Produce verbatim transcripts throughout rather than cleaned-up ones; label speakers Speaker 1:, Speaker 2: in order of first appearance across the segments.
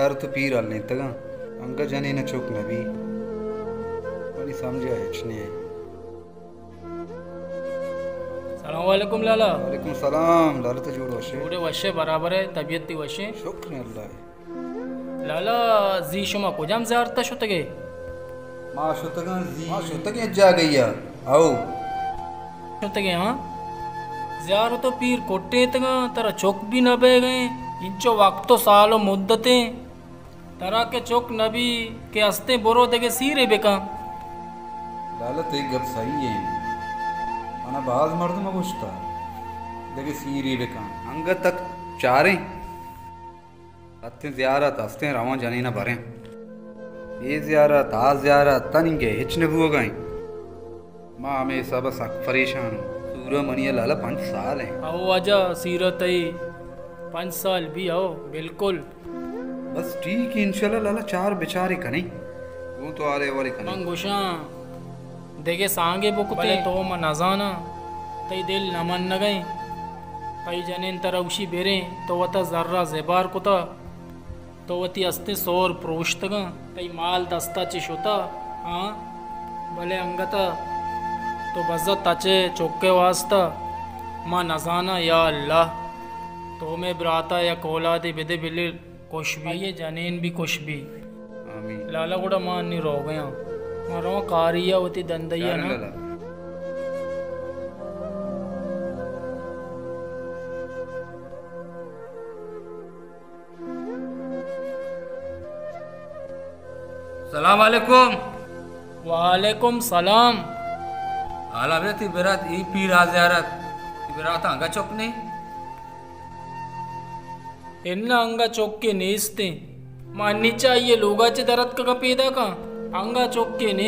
Speaker 1: ziyaret pir alne taga anga jane na chok nabi pani samjha hechne
Speaker 2: सलाम वालेकुम लाला।
Speaker 1: वालेकुम सलाम लाला तो जोड़ वशे
Speaker 2: पूरे वशे बराबर है तबीयत ती वशे
Speaker 1: शुक्र अल्लाह
Speaker 2: लाला जी शुमा कुजाम ज़ारता शुतगे
Speaker 1: माँ शुतगा जी माँ शुतगे जा गई आओ
Speaker 2: शुतगे हाँ ज़ारो तो पीर कोटे तगा तरा चौक भी न बे गए इंचो वक्त तो सालो मुद्दते तरा के चौक नबी के हस्ते बोरो देगे सीरे बेका
Speaker 1: लाला तो एक गप सही है ana bazı mardum abusta dege siri bekan anga tak chare atte ziyarat aste rawan jane na bare ye ziyarat a ziyarat taninge hechne huwa gain ma me sab sak pareshan sura maniya lala पाँच साल है
Speaker 2: आओ आजा सीरत है पाँच साल भी आओ बिल्कुल
Speaker 1: बस ठीक है इंशाल्लाह लाला चार बेचारे कने वो तो आले वाले कने
Speaker 2: मंगुशा देखे सांगे बुकते तो म नजाना तई दिल नमन न गए तई जनेन तरवशी बेरे तो वता जर्रा जेबार कुता तो वती अस्ते सोर प्रोष्तगा तई माल दस्ता चिशोता हाँ भले अंगता तो बज़्ज़त तचे चौके वास्ता माँ नजाना या अल्लाह तो में ब्राता या कोला दे बिदे बिले कुछ भी ये जनेन भी कुछ भी
Speaker 1: आमीन
Speaker 2: लाला गुड़ा मां नहीं रो गया मारो कारिया होती दंदैया ना
Speaker 3: सलाम वालेकुम
Speaker 2: वालेकुम सलाम
Speaker 3: आला बेती बेरात ई पीर आ ज़ियारत बेरात अंगा चौकने
Speaker 2: इन्ना अंगा चौक के नेस्ते माननी चाहिए लोगाचे दरद का पैदा का अंगा चौक के ने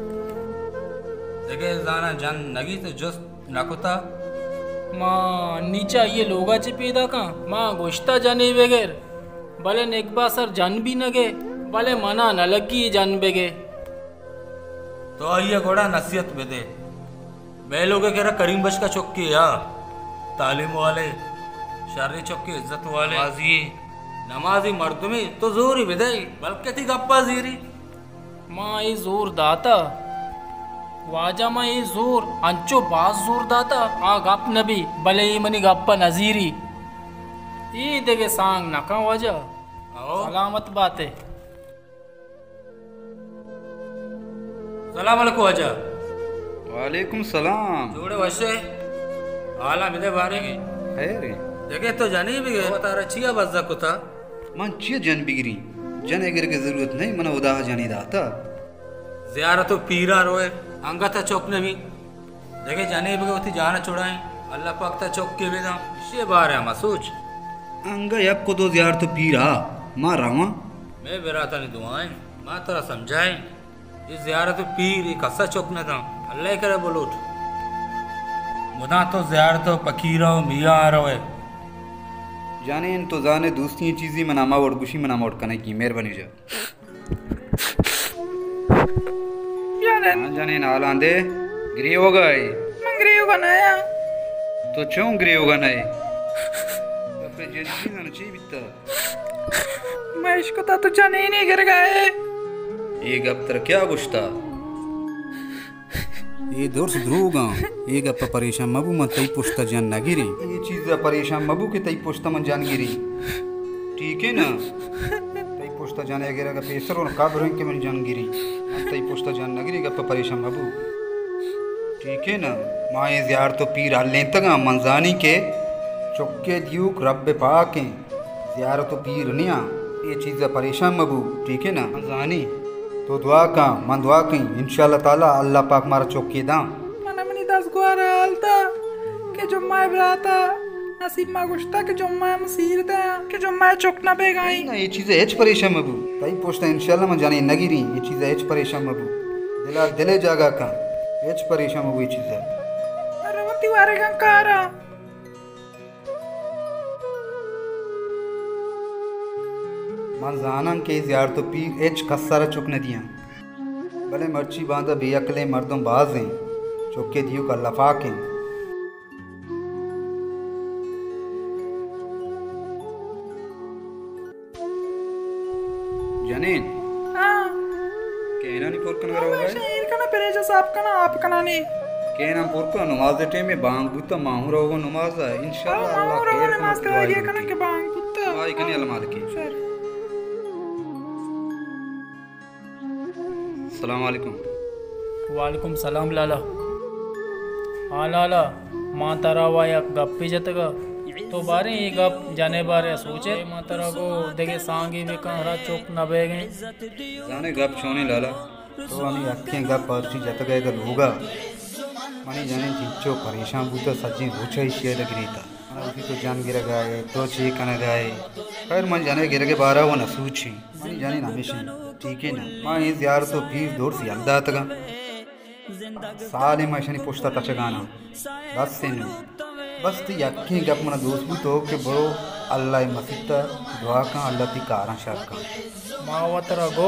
Speaker 3: देखे जाना जन नगी तो जस नकुता
Speaker 2: माँ नीचा ये लोगाचे पैदा का माँ गोश्ता जाने बगैर भले नेकबा सर जन भी नगे भले मना न लगी जन बेगे
Speaker 3: तो ये घोड़ा नसीहत में दे मैं लोग कह रहा करीम बश का चौकी या तालीम वाले शर्री चौकी इज्जत वाले नमाजी नमाजी मर्दमी तो जोर ही विदाई बल्कि थी गप्पा जीरी
Speaker 2: माँ ये जोर दाता वाजा माँ ये जोर अंचो बास जोर दाता आ गप नबी भले ही मनी गप्पा नजीरी ये देखे सांग नका वाजा सलामत बातें
Speaker 3: सलाम अलैकुम वाजा
Speaker 1: वालेकुम सलाम
Speaker 3: जोड़े वैसे आला मिले बारे की
Speaker 1: खैर
Speaker 3: देखे तो जानी भी गए बता रहा चिया बज़्ज़ा कुता
Speaker 1: मन चिया जन बिगरी जन अगर की जरूरत नहीं मना उदा जानी दाता
Speaker 3: ज़ियारत तो पीरा रोए अंगा था चौक ने भी देखे जाने भी गए जाना छोड़ाएं अल्लाह पाक था चौक के बेदा ये बार है मसूच
Speaker 1: अंगा यब को तो ziyaret पीरा मां रामा
Speaker 3: मैं बेराता नहीं दुआएं मां तेरा समझाएं ये ज़ियारत पीर एक कस्सा चौक ने था अल्लाह करे बोलो मुदा तो ज़ियारत पकीरा मियाँ आ रहा है
Speaker 1: जाने इन तो जाने दूसरी चीज़ें मनामा और गुशी मनामा और कने की मेहरबानी जा हाँ जाने नाल आंदे गिरी होगा ये
Speaker 2: मंगरी होगा नया
Speaker 1: तो क्यों गिरी होगा नए अपने जिंदगी में नची बिता
Speaker 2: मैं इसको तो जाने ही नहीं गिर गए
Speaker 1: ये गप तर क्या गुश्ता ये दूर से ध्रुगा ये गप परेशान मबू मत तई पुश्ता जान ना गिरी ये चीज़ परेशान मबू के तई पुश्ता मन जान गिरी ठीक है ना तई पुश्ता जाने अगर का पेसर और काब रंग के मन जान गिरी तई पुश्ता जान ना गिरी गप परेशान मबू ठीक है ना माँ ये ज़ियारत तो पीर हाल लें तक मंजानी के चौके दियुक रब पाक हैं ज़ियारत तो पीर निया ये चीज़ परेशान मबू ठीक है ना मंजानी तो दुआ का मन दुआ की इंशाल्लाह ताला अल्लाह पाक मारा चौकी दा
Speaker 2: मना मनी दस गुआरा हालता के जुम्मा इब्राता नसीब मा गुश्ता के जुम्मा मसीर दा के जुम्मा चौक ना बेगाई
Speaker 1: ना ये चीज़ एच परेशान मबू तई पोस्टा इंशाल्लाह मन जाने नगीरी ये चीज़ एच परेशान मबू दिला दिले जागा का एच परेशान मबू ये चीज़
Speaker 2: अरे वती वारे का कारा
Speaker 1: मन जानन के ज़ियारत पीर एच कस्सारा चुक न दिया भले मर्ची बांधा बेअकले मर्दों बाज हैं चौके दियो का लफाक हैं जाने कहना नहीं पुरकन करो भाई
Speaker 2: शहीर का ना परेजा साहब का ना आप का ना नहीं
Speaker 1: कहना पुरकन नमाज दे टाइम में बांग बुत्ता माहू रहोगे नमाज इंशाल्लाह अल्लाह खैर
Speaker 2: नमाज करवाइए का ना के बांग पुत्ता
Speaker 1: भाई कने अलमाद की अस्सलाम वालेकुम।
Speaker 2: वालेकुम सलाम लाला। हाँ लाला माँ तारा हुआ या गप पे जतगा तो बारे ये गप जाने बारे सोचे माँ तारा को देखे सांगे में कहाँ चौक न बह गए
Speaker 1: जाने गप छोने लाला तो हमें अक्खें गप पर्ची जत गए तो लोगा मनी जाने जिच्चो परेशान बूता सच्ची रोचा ही शेयर लग रही था उसी तो जान गिर गए तो चे कन गए खैर मन जाने गिर के बारह वो न सूची मनी जाने ना मिशन ठीक है ना माँ इस यार तो फीस दूर से अलदा तक साले मशनी पुछता तचगाना बस से नहीं बस ती यक्की गप मना दोस्त भी तो के बड़ो अल्लाह मसीता दुआ का अल्लाह ती कारा शर का
Speaker 2: माँ वतरा गो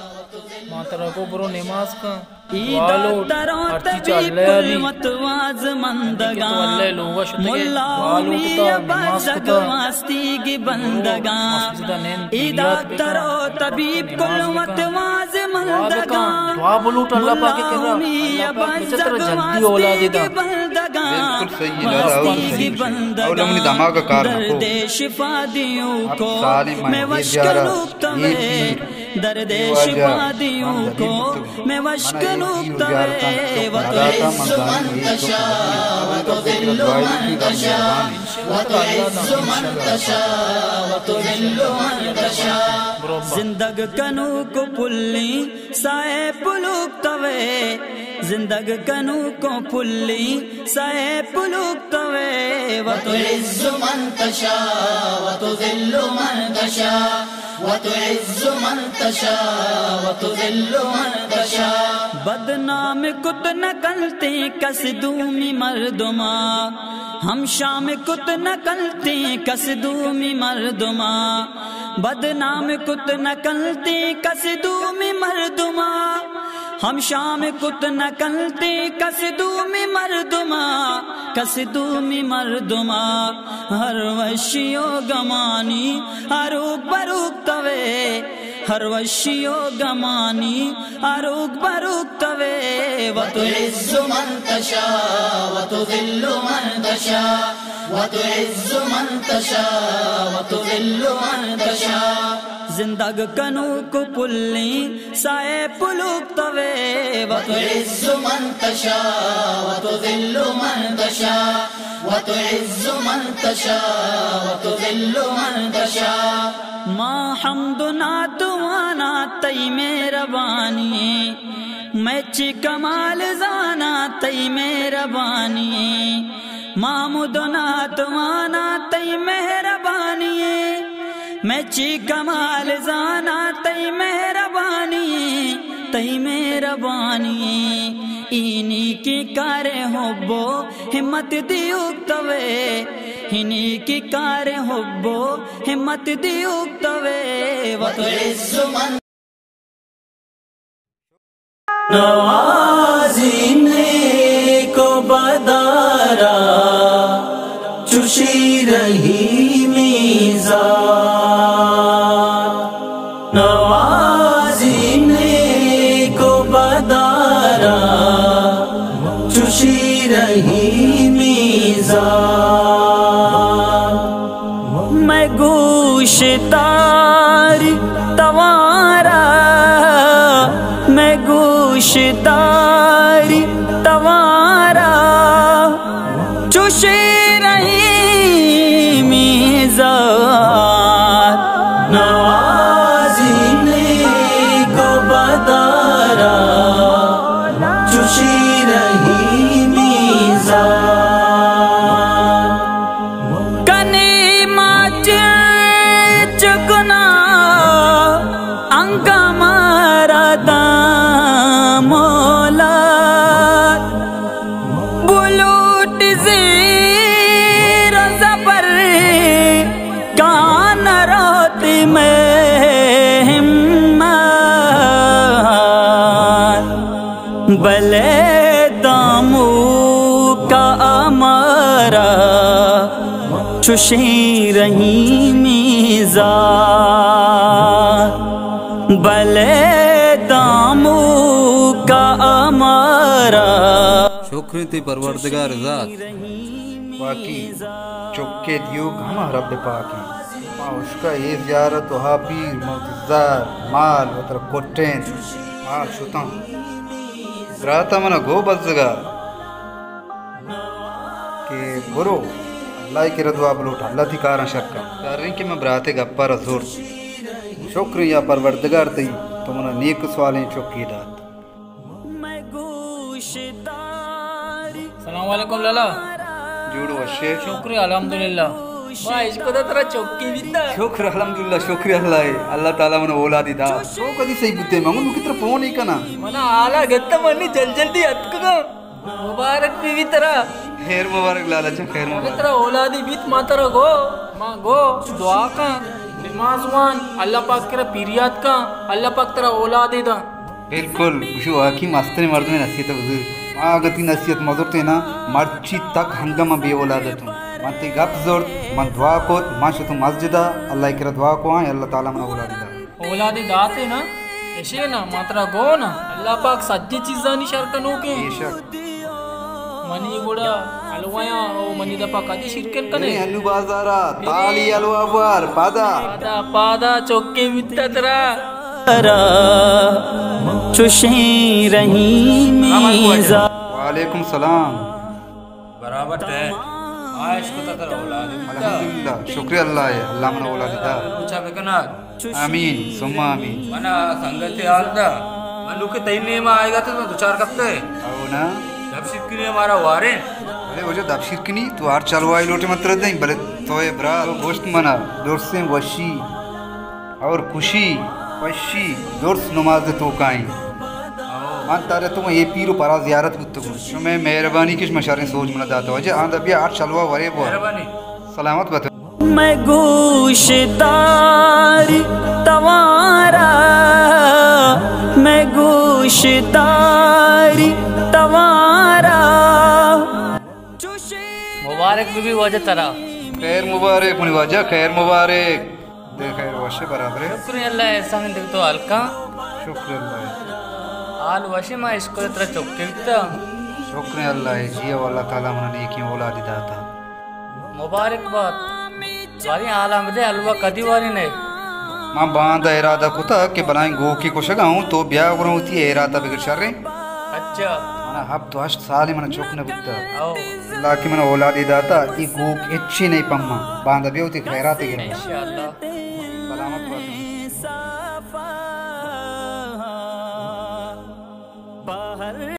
Speaker 2: माँ तरा गो बरो नमाज का वालो अर्ची चले अली
Speaker 4: मतवाज मंदगा
Speaker 2: लोगा शुते
Speaker 4: मुल्ला मिया बजग वास्ती की बंदगा इदा तरो तबीब कुल मतवाज मंदगा
Speaker 2: दुआ बोलो तो अल्लाह पाक के कह रहा अल्लाह पाक बेचतर जल्दी औलाद दे
Speaker 1: बिल्कुल सही है लाला और सही और हमने दिमाग का कार रखो
Speaker 4: शिफा दियो को मैं
Speaker 1: मैं
Speaker 4: वश करूं तवे दर्द शिफा दियो को मैं वश करूं तवे वतुइज़्ज़ु मन तशा वतुज़िल्लु मन तशा वतुइज़्ज़ु मन तशा वतुज़िल्लु मन तशा जिंदग कनू को पुल्ली साए पुलुक तवे जिंदग कनू को पुल्ली साए पुलुक तवे वतुइज़्ज़ु मन तशा वतुज़िल्लु मन तशा वतुइज़्ज़ु मन तशा वतुज़िल्लु मन तशा बदनाम कुत न कलते कसदूमी मर्दुमा हम शाम कुत न कलते कसदूमी मर्दुमा बदनाम कुत न कलते कसदूमी मर्दुमा हम शाम कुत न कलते कसदूमी मर्दुमा कसदूमी मर्दुमा हर वशियो गमानी अरूक बरूक तवे हर वशियो गमानी अरूक बरूक तवे वतुइज़्ज़ु मन तशा वतुज़िल्लु मन तशा वतुइज़्ज़ु मन तशा वतुज़िल्लु मन तशा जिंदग कनू को पुल्ली साए पुलुक तवे वतुइज़्ज़ु मन तशा वतुज़िल्लु मन तशा वतुइज़्ज़ु मन तशा वतुज़िल्लु मन तशा माँ हमदुना तुआना तई मेहरबानी मैं ची कमाल जाना तई मेहरबानी मामुदुना तुआना तई मेहरबानी मैं ची कमाल जाना तई मेहरबानी तई मेहरबानी इनी की कारे होबो हिम्मत दियुक तवे इनी की कारे होबो हिम्मत दियुक तवे वतुइज़्ज़ु मन नवाज़िने को बदारा चुशी रही मीज़ान नवाज़िने को बदारा चुशी रही मीज़ान मैं गोश्तार तवारा मैं गोश्तार तवारा चुशी नवाज़िने को बदारा चुशी रही मीज़ान कने माच चुकना अंका मारा दामोला बुलूट से रोज़ा पर कान रात में हिम्मत भले दामू का अमारा चुशी रही मीज़ान
Speaker 1: शुक्र ती परवरदिगार ज़ात बाकी चुक्के दियो हम रब पाक हैं माँ उसका ये ज़ियारत वहाँ पीर मोतज़ार माल वतर कोटें माल शुता राता मना गो बज़गा के बुरो अल्लाह के रद्वा बलोट अल्लाह थी कारा शक्का तारिन के मैं बराते गप्पा रज़ूर शुक्र या परवरदिगार तई तो मना नेक सवालें चुक्की दात
Speaker 2: सलाम वालेकुम लाला
Speaker 1: जोड़ो अशे
Speaker 2: शुक्र अल्हम्दुलिल्लाह मां इसको तो तेरा चौकी बिंदा
Speaker 1: शुक्र अल्हम्दुलिल्लाह शुक्र अल्लाह अल्लाह ताला मन औलादी दा तो कदी सही बुद्धे मंगन कित्र फोन ही कना
Speaker 2: मना आला गेत्त मन्नी जल जल्दी अतकगा मुबारक बीवी तेरा
Speaker 1: खैर मुबारक लाला चा खैर मुबारक
Speaker 2: तेरा औलादी बीत मातरा गो मां गो दुआ का नमाज़वान अल्लाह पाक तेरा पीरियात का अल्लाह पाक तेरा औलादी दा
Speaker 1: बिल्कुल शो आकी मास्टर मर्द में नसीहत बुजुर्ग आगती नसीहत मजरते ना मर्ची तक हंगामा बे औलादत मनते गप जोर मन दुआ को माशु तुम मस्जिदा अल्लाह की दुआ को है अल्लाह ताला मन औलाद दा
Speaker 2: औलादी दाते ना ऐसे ना मात्रा गो ना अल्लाह पाक सज्जी चीज़ानी शर्कनो के
Speaker 1: बेशक
Speaker 2: मनी गुड़ा अलवाया ओ मनी दपा कदी शिरकन कने
Speaker 1: अनु बाजारा ताली अलवा बार पादा
Speaker 2: पादा पादा चौके बित्ता तेरा
Speaker 4: चुशी रही मीज़ा
Speaker 1: वालेकुम सलाम
Speaker 3: बराबर है आयश को तकर औलाद
Speaker 1: अल्हम्दुलिल्लाह शुक्रिया अल्लाह है अल्लाह मन औलाद दा
Speaker 3: पूछा बेकना
Speaker 1: आमीन सुम्मा आमीन
Speaker 3: मना संगति आलदा मनु के तैने में आएगा तो दो चार कप्ते
Speaker 1: आओ ना
Speaker 3: जब सिक्की हमारा वारे
Speaker 1: अरे वो जो दबशिर की नहीं तो आर चलवाई लोटे मत रह नहीं भले तो ये ब्रा तो गोश्त मना दोस्त से वशी और खुशी वशी दोस्त नमाज तो काई मान तारे तुम ये पीरो परा ज़ियारत कुत्ते को मैं मेहरबानी किस मशारे सोच मना दाता वजह आंधा भी आठ चलवा वरे वो
Speaker 3: मेहरबानी
Speaker 1: सलामत बता
Speaker 4: मैं गोशदारी तवारा मैं गोशदारी तवारा
Speaker 2: मुबारक बीबी वजह तेरा
Speaker 1: खैर मुबारक मुनि वजह खैर मुबारक दे खैर वशे बराबर है
Speaker 2: शुक्र अल्लाह एहसान देख तो हल्का
Speaker 1: शुक्र अल्लाह
Speaker 2: आल वशे मां इसको तेरा चौके बित्ता
Speaker 1: शुक्र अल्लाह है जिया वाला ताला मन ने की औलाद दाता
Speaker 2: मुबारकबाद वारी आला में दे अलवा कदी वारी नहीं
Speaker 1: मां बांधा इरादा कुता के बनाई गो की को शगाऊं तो ब्याह वरो होती है इरादा बिगड़ शर्रे
Speaker 2: अच्छा
Speaker 1: ना अब तो अष्ट साल मन चुक न बुद्धा
Speaker 2: आओ
Speaker 1: अल्लाह की मन औलाद दाता ई गो अच्छी नहीं पम्मा बांधा भी होती खैरात के
Speaker 2: इंशाअल्लाह
Speaker 1: सलामत बात